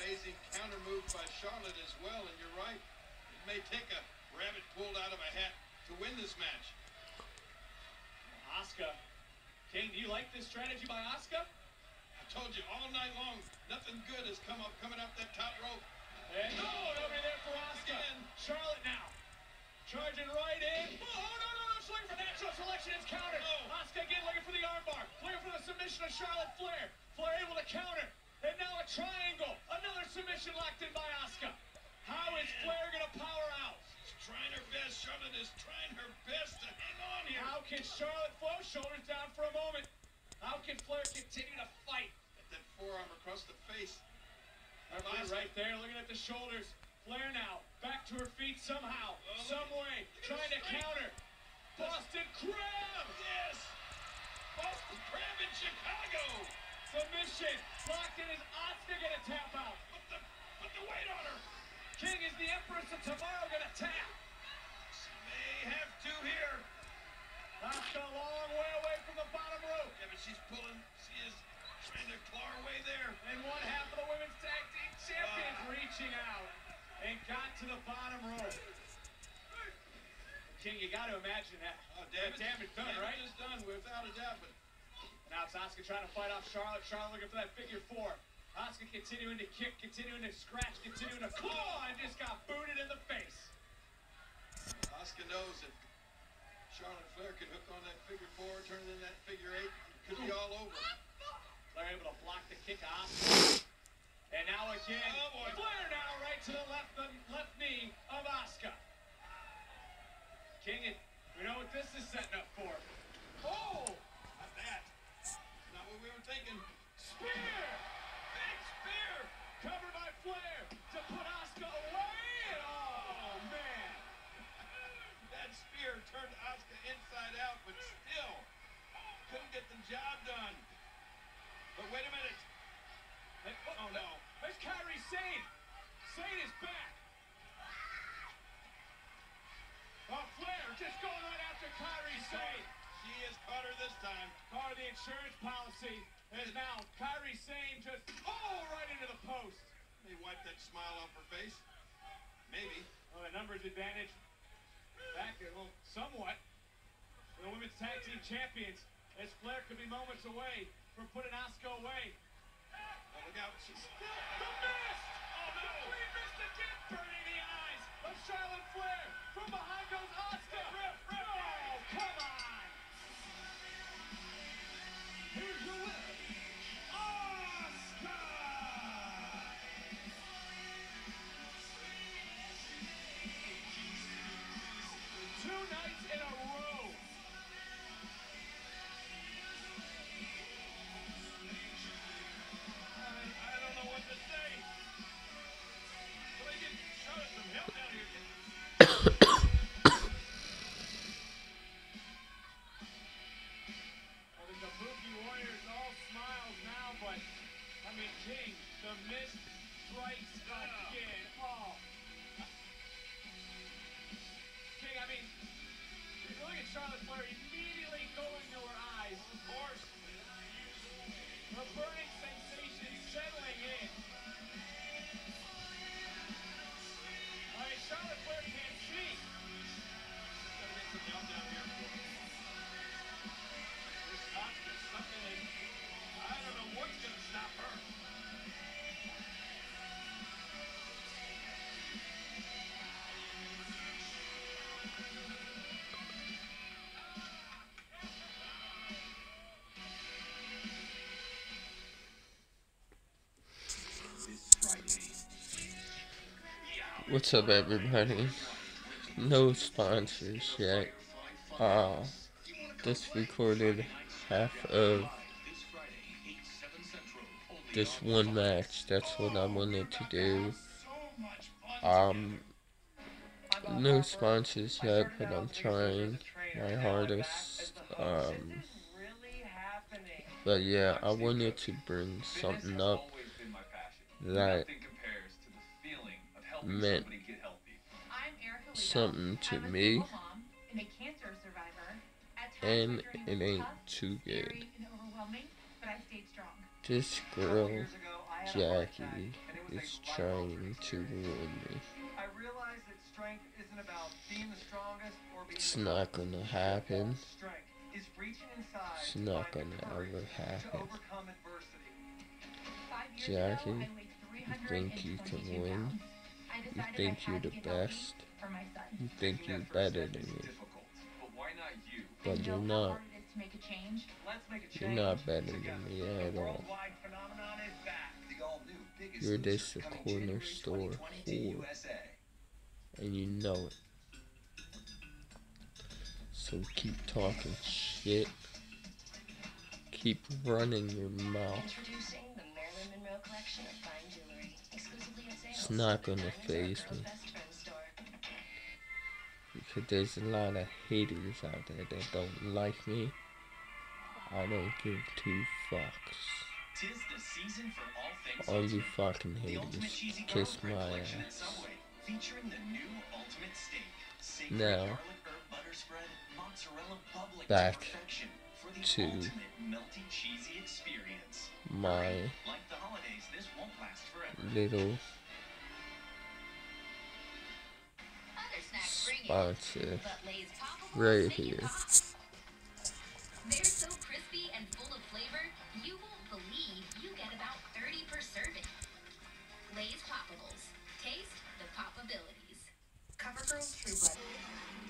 amazing counter move by Charlotte as well, and you're right. It may take a rabbit pulled out of a hat to win this match. Asuka. King, do you like this strategy by Asuka? I told you all night long, nothing good has coming up that top rope. And nobody there for Asuka. Charlotte now. Charging right in. Oh, no, she's looking for natural selection. It's countered. Asuka again looking for the armbar. Looking for the submission of Charlotte Flair. Flair able to counter. And now a triangle. Another submission locked in by Asuka. How is Flair going to power out? She's trying her best. Charlotte is trying her best to hang on here. How can Charlotte flow? Shoulders down for a moment. How can Flair continue to fight? Get that forearm across the face. Right there, looking at the shoulders. Flair now, back to her feet somehow, some way, trying to counter. Boston Crab! Yes! Boston Crab in Chicago! Submission, locked in. Is Asuka gonna tap out? Put the weight on her! King, is the Empress of Tomorrow gonna tap? She may have to here. Asuka a long way away from the bottom rope. Yeah, but she's pulling. She is trying to claw her way there. And one half of the women's tag team champions reaching out and got to the bottom rope. King, you got to imagine that. Damage done, right? Damage is done without a doubt. But now it's Asuka trying to fight off Charlotte. Charlotte looking for that figure four. Asuka continuing to kick, continuing to scratch, continuing to claw, and just got booted in the face. Asuka knows that Charlotte Flair can hook on that figure four, turn it in that figure eight. It could be all over. Flair able to block the kick of Asuka. And now again, Flair now right to the left knee of Asuka. King, we know what this is setting up for. Oh! Not that. Not what we were thinking. Spear! Big spear! Covered by Flair to put Asuka away. Oh, man. That spear turned Asuka inside out, but still couldn't get the job done. But wait a minute. Oh, no. There's Kairi Sane. Sane is back. Oh, Flair just going right after Kairi Sane. She has caught her this time. Part of the insurance policy is now Kairi Sane just right into the post. They wiped that smile off her face. Maybe. Well, the numbers advantage back a little somewhat for the women's tag team champions, as Flair could be moments away from putting Asuka away. Oh, look out. She's The mist! Oh, no! Complete mist again, burning the eyes of Charlotte Flair. From behind goes Asuka. Oh, come on! Here's your winner, Asuka! 2 nights in a row. I don't know what to say. Somebody get Charlotte some help down here. Well, the Kabuki Warriors all smiles now, but I mean, King, the mist strikes again. Oh. King, I mean, you look at Charlotte Flair immediately going to her eyes. Of course. Her burning sensation settling in. I mean, Charlotte Flair can't see. Gotta get some help down here. This Asuka's something that I don't know what's gonna stop her. What's up, everybody? No sponsors yet. Just recorded half of this one match. That's what I wanted to do. No sponsors yet, but I'm trying my hardest. But yeah, I wanted to bring something up that meant something to me, and it ain't too good. This girl Jackie is trying to ruin me. I realize that strength isn't about being the strongest or being It's not gonna happen. strength is reaching inside It's to not find the gonna courage ever to happen. overcome adversity. 5 years Jackie, ago, I weighed you think you 322 can win? pounds. I You decided think I you're had the to get healthy best? for my son. You think you're better than me? But why not you? But I you're know how not. hard it is to make a change. Let's make a change. You're not better together. than me The at all. worldwide phenomenon is back. The all-new Biggest You're Loser just a coming corner January store 2020 to whore, USA. and you know it. So keep talking shit. Keep running your mouth. Introducing the Marilyn Monroe collection of fine jewelry, exclusively at sales. It's not gonna Diamonds are faze Girl's me. best friend store. Because there's a lot of haters out there that don't like me. I don't give two fucks. Tis the season for all things All you ultimate. fucking The ultimate haters, cheesy kiss garlic bread my collection at ass. Subway, featuring the new ultimate steak. Savory Now, garlic herb butter spread, mozzarella bubbling back to perfection for the to ultimate melty cheesy experience. my Like the holidays, this won't last forever. little Other snacks bring it, sponsor but Lay's Poppables right make it here. pop. They're so crispy and full of flavor, you won't believe you get about 30 per serving. Lay's Poppables. Taste the popabilities. CoverGirl True Blood.